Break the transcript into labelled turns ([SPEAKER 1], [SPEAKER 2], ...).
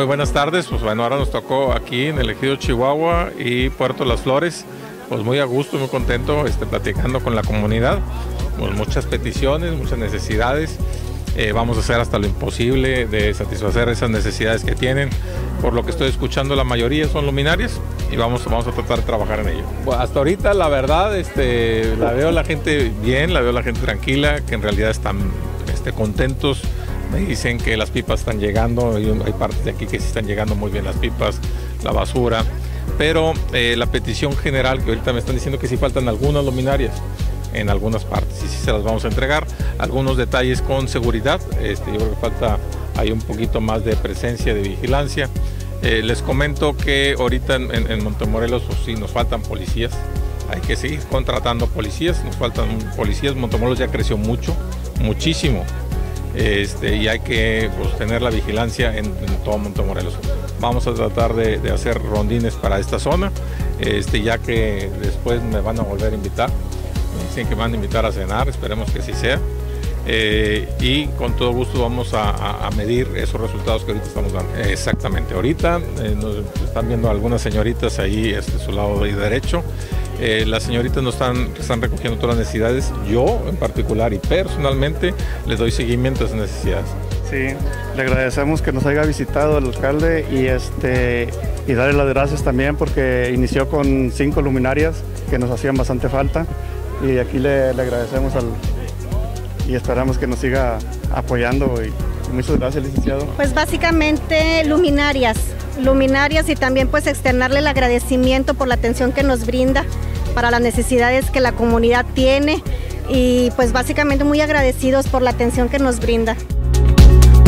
[SPEAKER 1] Muy buenas tardes. Pues bueno, ahora nos tocó aquí en el Ejido Chihuahua y Puerto Las Flores. Pues muy a gusto, muy contento, platicando con la comunidad. Pues muchas peticiones, muchas necesidades. Vamos a hacer hasta lo imposible de satisfacer esas necesidades que tienen. Por lo que estoy escuchando, la mayoría son luminarias y vamos a tratar de trabajar en ello. Bueno, hasta ahorita, la verdad, la veo la gente bien, la veo la gente tranquila, que en realidad están contentos. Me dicen que las pipas están llegando, hay partes de aquí que sí están llegando muy bien las pipas, la basura, pero la petición general, que ahorita me están diciendo que sí faltan algunas luminarias en algunas partes, y sí se las vamos a entregar, algunos detalles con seguridad. Yo creo que falta hay un poquito más de presencia, de vigilancia. Les comento que ahorita en Montemorelos pues, sí nos faltan policías, hay que seguir contratando policías, nos faltan policías. Montemorelos ya creció muchísimo, y hay que pues, tener la vigilancia en todo Montemorelos. Vamos a tratar de hacer rondines para esta zona, ya que después me van a volver a invitar. Me dicen que me van a invitar a cenar, esperemos que así sea. Y con todo gusto vamos a medir esos resultados que ahorita estamos dando. Exactamente, ahorita nos están viendo algunas señoritas ahí, su lado derecho. Las señoritas nos están recogiendo todas las necesidades. Yo en particular y personalmente les doy seguimiento a esas necesidades.
[SPEAKER 2] Sí, le agradecemos que nos haya visitado el alcalde y darle las gracias también porque inició con 5 luminarias que nos hacían bastante falta, y aquí le agradecemos y esperamos que nos siga apoyando, y muchas gracias, licenciado.
[SPEAKER 3] Pues básicamente luminarias y también pues externarle el agradecimiento por la atención que nos brinda para las necesidades que la comunidad tiene, y pues básicamente muy agradecidos por la atención que nos brinda.